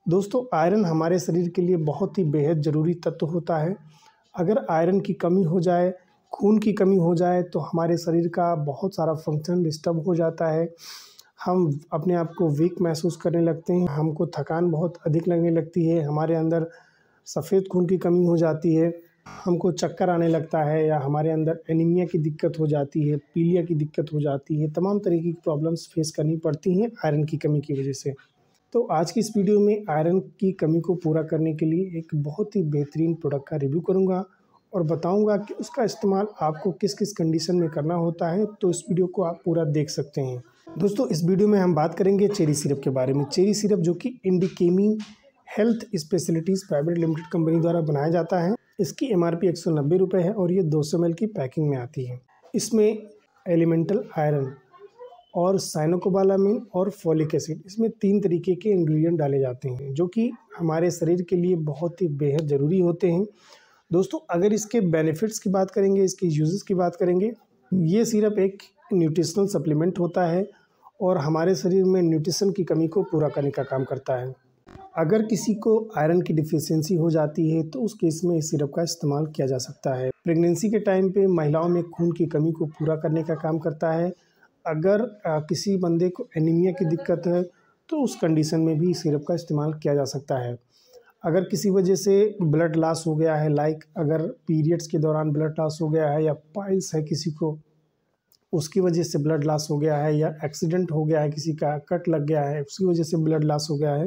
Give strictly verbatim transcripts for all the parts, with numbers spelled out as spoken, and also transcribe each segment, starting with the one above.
दोस्तों, आयरन हमारे शरीर के लिए बहुत ही बेहद ज़रूरी तत्व होता है। अगर आयरन की कमी हो जाए, खून की कमी हो जाए तो हमारे शरीर का बहुत सारा फंक्शन डिस्टर्ब हो जाता है। हम अपने आप को वीक महसूस करने लगते हैं, हमको थकान बहुत अधिक लगने लगती है, हमारे अंदर सफ़ेद खून की कमी हो जाती है, हमको चक्कर आने लगता है या हमारे अंदर एनीमिया की दिक्कत हो जाती है, पीलिया की दिक्कत हो जाती है। तमाम तरीके की प्रॉब्लम्स फेस करनी पड़ती हैं आयरन की कमी की वजह से। तो आज की इस वीडियो में आयरन की कमी को पूरा करने के लिए एक बहुत ही बेहतरीन प्रोडक्ट का रिव्यू करूंगा और बताऊंगा कि उसका इस्तेमाल आपको किस किस कंडीशन में करना होता है। तो इस वीडियो को आप पूरा देख सकते हैं। दोस्तों, इस वीडियो में हम बात करेंगे चेरी सिरप के बारे में। चेरी सिरप जो कि Indchemie health specialities private limited company द्वारा बनाया जाता है। इसकी एम आर पी एक सौ नब्बे रुपये है और ये दो सौ एम एल की पैकिंग में आती है। इसमें एलिमेंटल आयरन और साइनोकोबालामिन और फॉलिक एसिड, इसमें तीन तरीके के इंग्रेडिएंट डाले जाते हैं जो कि हमारे शरीर के लिए बहुत ही बेहद ज़रूरी होते हैं। दोस्तों, अगर इसके बेनिफिट्स की बात करेंगे, इसके यूजेस की बात करेंगे, ये सिरप एक न्यूट्रिशनल सप्लीमेंट होता है और हमारे शरीर में न्यूट्रिशन की कमी को पूरा करने का काम करता है। अगर किसी को आयरन की डिफिशियंसी हो जाती है तो उस केस में इस सिरप का इस्तेमाल किया जा सकता है। प्रेगनेंसी के टाइम पे महिलाओं में खून की कमी को पूरा करने का काम करता है। अगर आ, किसी बंदे को एनीमिया की दिक्कत है तो उस कंडीशन में भी सिरप का इस्तेमाल किया जा सकता है। अगर किसी वजह से ब्लड लॉस हो गया है, लाइक अगर पीरियड्स के दौरान ब्लड लॉस हो गया है या पाइल्स है किसी को, उसकी वजह से ब्लड लॉस हो गया है, या एक्सीडेंट हो गया है, किसी का कट लग गया है उसकी वजह से ब्लड लॉस हो गया है,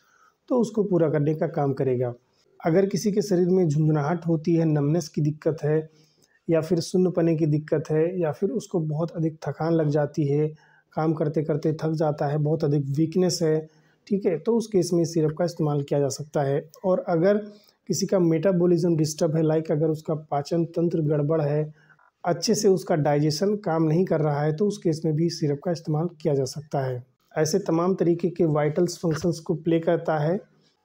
तो उसको पूरा करने का काम करेगा। अगर किसी के शरीर में झुंझुनाहट होती है, नमनेस की दिक्कत है, या फिर सुन्नपने की दिक्कत है, या फिर उसको बहुत अधिक थकान लग जाती है, काम करते करते थक जाता है, बहुत अधिक वीकनेस है, ठीक है, तो उस केस में सिरप का इस्तेमाल किया जा सकता है। और अगर किसी का मेटाबॉलिज्म डिस्टर्ब है, लाइक अगर उसका पाचन तंत्र गड़बड़ है, अच्छे से उसका डाइजेशन काम नहीं कर रहा है, तो उस केस में भी सिरप का इस्तेमाल किया जा सकता है। ऐसे तमाम तरीके के वाइटल्स फंक्शंस को प्ले करता है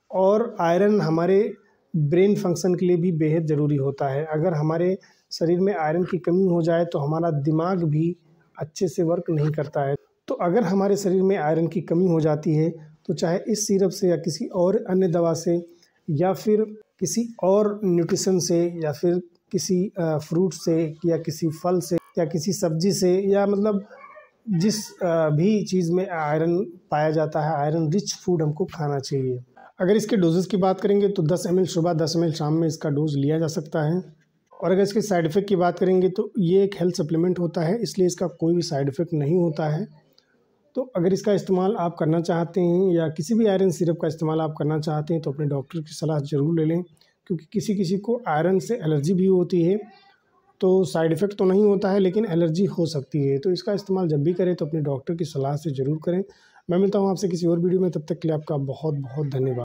और आयरन हमारे ब्रेन फंक्शन के लिए भी बेहद ज़रूरी होता है। अगर हमारे शरीर में आयरन की कमी हो जाए तो हमारा दिमाग भी अच्छे से वर्क नहीं करता है। तो अगर हमारे शरीर में आयरन की कमी हो जाती है तो चाहे इस सिरप से या किसी और अन्य दवा से या फिर किसी और न्यूट्रिशन से या फिर किसी फ्रूट से या किसी फल से या किसी सब्जी से, या मतलब जिस भी चीज़ में आयरन पाया जाता है, आयरन रिच फूड हमको खाना चाहिए। अगर इसके डोजेस की बात करेंगे तो दस एम एल सुबह, दस एम एल शाम में इसका डोज लिया जा सकता है। और अगर इसके साइड इफ़ेक्ट की बात करेंगे तो ये एक हेल्थ सप्लीमेंट होता है, इसलिए इसका कोई भी साइड इफ़ेक्ट नहीं होता है। तो अगर इसका इस्तेमाल आप करना चाहते हैं या किसी भी आयरन सिरप का इस्तेमाल आप करना चाहते हैं तो अपने डॉक्टर की सलाह ज़रूर ले लें, क्योंकि किसी किसी को आयरन से एलर्जी भी होती है। तो साइड इफ़ेक्ट तो नहीं होता है लेकिन एलर्जी हो सकती है। तो इसका इस्तेमाल जब भी करें तो अपने डॉक्टर की सलाह से ज़रूर करें। मैं मिलता हूँ आपसे किसी और वीडियो में, तब तक के लिए आपका बहुत बहुत धन्यवाद।